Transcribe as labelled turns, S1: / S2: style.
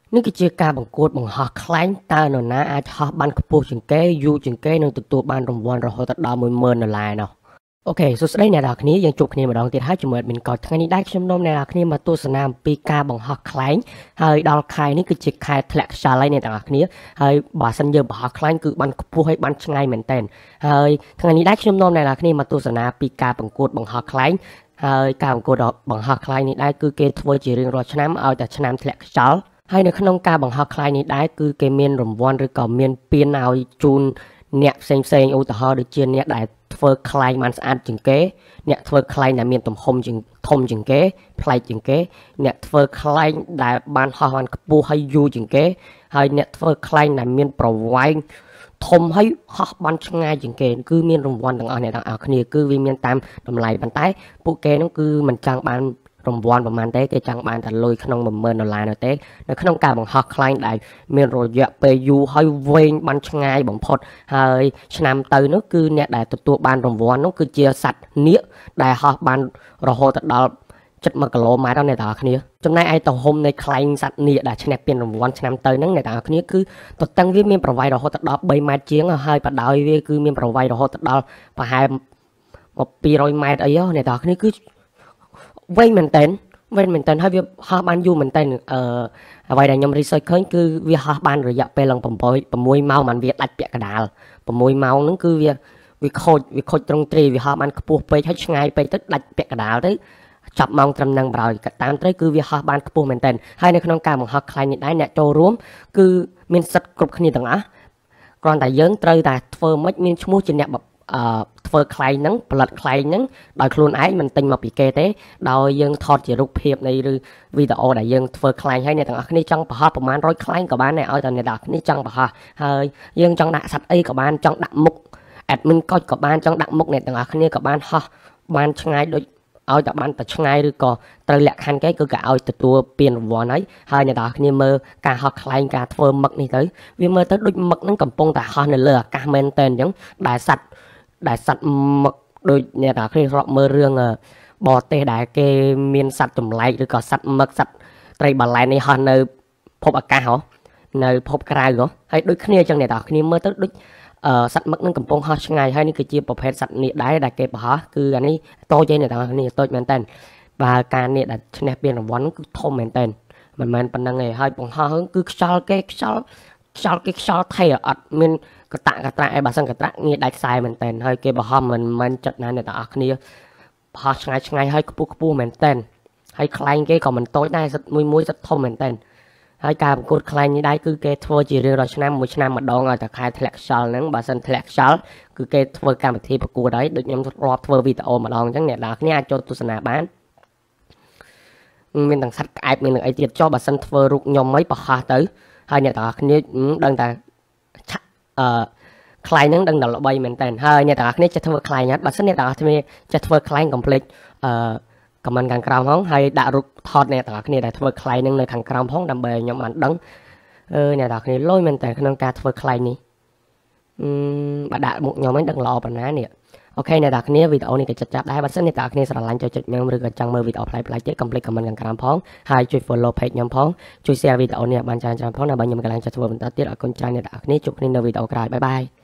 S1: នេះគឺជាការបង្កួតបង្ហោះខ្លែងតើនរណាអាចហោះបានខ្ពស់ជាងគេយូរជាងគេនិងទទួលបានរង្វាន់រហូតដល់$10000នោះអូខេសួស្តីអ្នកនរគ្នាយើងជួបគ្នាម្ដងទៀតហើយជាមួយ admin កោថ្ងៃនេះដែរខ្ញុំនាំអ្នកនរគ្នាមកទស្សនាអំពីការបង្ហោះខ្លែងហើយដល់ខែនេះគឺជាខែធ្លាក់ខ្យល់ហើយអ្នកនរគ្នាហើយបើសិនយើងបង្ហោះខ្លែងគឺបានខ្ពស់ហើយបានឆ្ងាយមែនទែនហើយថ្ងៃនេះដែរខ្ញុំនាំអ្នកនរគ្នាមកទស្សនាពីការបង្កួតបង្ហោះខ្លែងហើយការបង្កួតបង្ហោះខ្លែងនេះដែរគឺគេធ្វើជារៀងរាល់ឆ្នាំឲ្យតែឆ្នាំធ្លាក់ខ្យល់ហើយនៅក្នុងការបង្ហោះខ្លែងនេះដែរគឺគេមានរង្វាន់ឬក៏មានពានឲ្យជូនអ្នកផ្សេងឧទាហរណ៍ដូចជាអ្នកដែលធ្វើខ្លែងបានស្អាតជាងគេអ្នកធ្វើខ្លែងដែលមានទំហំជាងធំជាងគេប្លែកជាងគេអ្នកធ្វើខ្លែងដែលបានហោះបានខ្ពស់ហើយយូរជាងគេហើយអ្នកធ្វើខ្លែងដែលមានប្រវែងធំហើយហោះបានឆ្ងាយជាងគេគឺមានរង្វាន់ទាំងអស់អ្នកទាំងអស់គ្នាគឺវាមានតាមតម្លៃប៉ុន្តែពួកគេនឹងគឺមិនចង់បានរង្វាន់ប្រហែលទេគេចង់បានតែលុយក្នុង$10000នោះទេនៅក្នុងការបង្ហោះខ្លែងដែលមានរយៈពេលយូរហើយវែងបានឆ្ងាយបំផុតហើយឆ្នាំទៅនោះគឺអ្នកដែលទទួលបានរង្វាន់នោះគឺជាសត្វនាគដែលហោះបានរហូតដល់7 គីឡូម៉ែត្រអ្នកទាំងអស់គ្នាចំណែកឯទំហំនៃខ្លែងសត្វនាគដែលឈ្នះពានរង្វាន់ឆ្នាំទៅហ្នឹងអ្នកទាំងអស់គ្នាគឺទទឹងវាមានប្រវែងរហូតដល់3 ម៉ែត្រជាងហើយបដោយវាគឺមានប្រវែងរហូតដល់ប្រហែល200 ម៉ែត្រអីអ្នកទាំងអស់គ្នាគឺវែងមែនតើហើយវាហោះបានយូរមែនតើអ្វីដែលខ្ញុំ research ឃើញគឺវាហោះបានរយៈពេលឡើង6 ម៉ោងបានវាដាច់ពាក់កណ្ដាល6 ម៉ោងហ្នឹងគឺវាខូចត្រង់ត្រីវាហោះបានខ្ពស់ពេកហើយឆ្ងាយពេកទៅដាច់ពាក់កណ្ដាលទៅចាប់ម៉ោងត្រឹមនឹងបើក៏តាមត្រីគឺវាហោះបានខ្ពស់មែនតើហើយនៅក្នុងការបង្ហោះខ្លែងនេះដែរអ្នកចូលរួមគឺមានសិទ្ធិគ្រប់គ្នាទាំងអស់គ្រាន់តែយើងត្រូវតែធ្វើម៉េចមានឈ្មោះជាអ្នកធ្វើខ្លែងហ្នឹងផលិតខ្លែងហ្នឹងដោយខ្លួនឯងមិនទិញមកពីគេទេដោយយើងថតជារូបភាពនៃឬវីដេអូដែលយើងធ្វើខ្លែងហើយអ្នកទាំងអស់គ្នាចង់បង្ហោះប្រហែល100ខ្លែងក៏បានដែរឲ្យតែអ្នកទាំងអស់គ្នាចង់បង្ហោះហើយយើងចង់ដាក់សត្វអីក៏បានចង់ដាក់មុខ admin កុចក៏បានចង់ដាក់មុខអ្នកទាំងអស់គ្នាក៏បានហោះបានឆ្ងាយដូចឲ្យតែបានតែឆ្ងាយឬក៏ត្រូវលក្ខខណ្ឌគេគឺគេឲ្យទទួលពានរង្វាន់ហើយអ្នកទាំងអស់គ្នាមើលការហោះខ្លែងការធ្វើមឹកនេះទៅវាមើលទៅដូចមឹកហ្នឹងកំពុងតែហោះនៅលើអាកាសមែនតើអញ្ចឹងដែលសត្វមឹកដូចអ្នកទាំងអស់គ្នាធ្លាប់មើលរឿងបរទេសដែលគេមានសត្វចម្លែកឬក៏សត្វមឹកសត្វត្រីបាឡែននេះហោះនៅភពអាកាសហ៎នៅភពក្រៅហ៎ហើយដូចគ្នាអញ្ចឹងអ្នកទាំងអស់គ្នាមើលទៅដូចសត្វមឹកនឹងកំពុងហោះឆ្ងាយហើយនេះគឺជាប្រភេទសត្វនាគដែរដែលគេបង្ហោះគឺអានេះតូចទេអ្នកទាំងអស់គ្នាតូចមែនតើបើការនាគដែលឈ្នះពានរង្វាន់គឺធំមែនតើមិនមែនប៉ុណ្្នឹងទេហើយបង្ហោះគឺខ្យល់គេខ្យល់ថៃអត់មានកតាក់កត្រាក់ឯបើសិនកត្រាក់ងាយដាច់ខ្សែមែនតើហើយគេបង្ហោះមិនមែនចិត្តណាអ្នកទាំងអស់គ្នាបង្ហោះឆ្ងាយហើយខ្ពស់មែនតើហើយខ្លែងគេក៏មិនតូចដែរសិតមួយសិតធំមែនតើហើយការប្រកួតខ្លែងនេះដែរគឺគេធ្វើជារៀងរាល់ឆ្នាំមួយឆ្នាំម្ដងឲ្យតែខែធ្លាក់ខ្យល់ហ្នឹងបើសិនធ្លាក់ខ្យល់គឺគេធ្វើកម្មវិធីប្រកួតហើយដូចខ្ញុំធ្លាប់ធ្វើវីដេអូម្ដងអញ្ចឹងអ្នកនរគ្នាអាចចូលទស្សនាបានមានទាំងសត្វក្អែបមានទាំងអីទៀតចុះបើសិនធ្វើរូបខ្ញុំអីបោះហោះទៅហើយអ្នកនរគ្នាដឹងតែខ្លែងហ្នឹងដឹងតែល្បីមែនតើហើយអ្នកនរគ្នាចេះធ្វើខ្លែងអត់បើសិនអ្នកនរគ្នាចេះធ្វើខ្លែងកុំភ្លេចខមមិនខាងក្រោមផងហើយដាក់រូបថតអ្នកទាំងអស់គ្នាដែលធ្វើខ្លែងនឹងនៅខាងក្រោមផងដើម្បីឲ្យខ្ញុំបានដឹងអ្នកទាំងអស់គ្នាលុយមែនតើក្នុងការធ្វើខ្លែងនេះបើដាក់មុខខ្ញុំហ្នឹងដឹងល្អប៉ុណ្ណានេះអូខេអ្នកទាំងអស់គ្នាវីដេអូនេះក៏ចិត្តចាប់ដែរបើសិនអ្នកទាំងអស់គ្នាស្រឡាញ់ចូលចុចញ៉ាំឬក៏ចង់មើលវីដេអូប្លែកៗទៀតកុំភ្លេចខមមិនខាងក្រោមផងហើយជួយ follow page ខ្ញុំផងជួយ share វីដេអូនេះឲ្យបានច្រើនផងដើម្បីខ្ញុំកន្លងចិត្តធ្វើបន្តទៀតអរគុណច្រើនអ្នកទាំងអស់គ្នាជួបគ្នានៅវីដេអូក្រោយបាយ